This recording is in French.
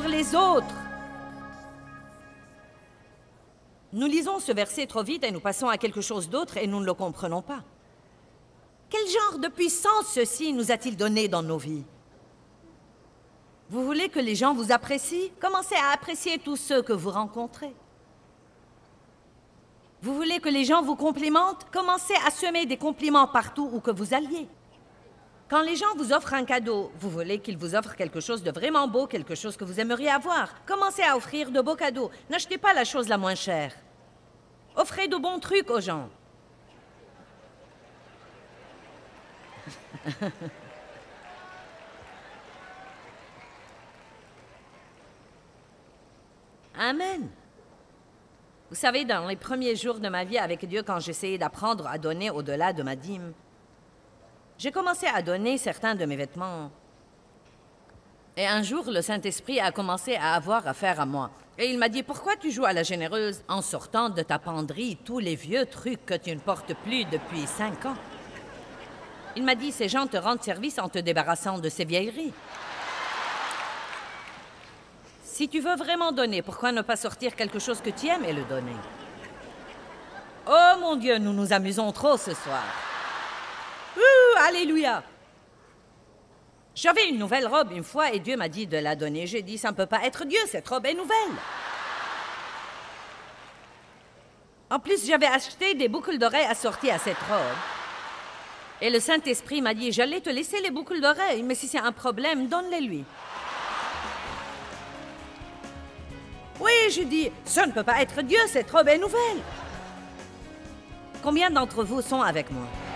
les autres. Nous lisons ce verset trop vite et nous passons à quelque chose d'autre et nous ne le comprenons pas. Quel genre de puissance ceci nous a-t-il donné dans nos vies? Vous voulez que les gens vous apprécient? Commencez à apprécier tous ceux que vous rencontrez. Vous voulez que les gens vous complimentent? Commencez à semer des compliments partout où que vous alliez. Quand les gens vous offrent un cadeau, vous voulez qu'ils vous offrent quelque chose de vraiment beau, quelque chose que vous aimeriez avoir. Commencez à offrir de beaux cadeaux. N'achetez pas la chose la moins chère. Offrez de bons trucs aux gens. Amen. Vous savez, dans les premiers jours de ma vie avec Dieu, quand j'essayais d'apprendre à donner au-delà de ma dîme, j'ai commencé à donner certains de mes vêtements. Et un jour, le Saint-Esprit a commencé à avoir affaire à moi. Et il m'a dit, pourquoi tu joues à la généreuse en sortant de ta penderie tous les vieux trucs que tu ne portes plus depuis 5 ans? Il m'a dit, ces gens te rendent service en te débarrassant de ces vieilleries. Si tu veux vraiment donner, pourquoi ne pas sortir quelque chose que tu aimes et le donner? Oh mon Dieu, nous nous amusons trop ce soir. Alléluia! J'avais une nouvelle robe une fois et Dieu m'a dit de la donner. J'ai dit, ça ne peut pas être Dieu, cette robe est nouvelle. En plus, j'avais acheté des boucles d'oreilles assorties à cette robe. Et le Saint-Esprit m'a dit, j'allais te laisser les boucles d'oreilles, mais si c'est un problème, donne-les lui. Oui, je dis, ça ne peut pas être Dieu, cette robe est nouvelle. Combien d'entre vous sont avec moi?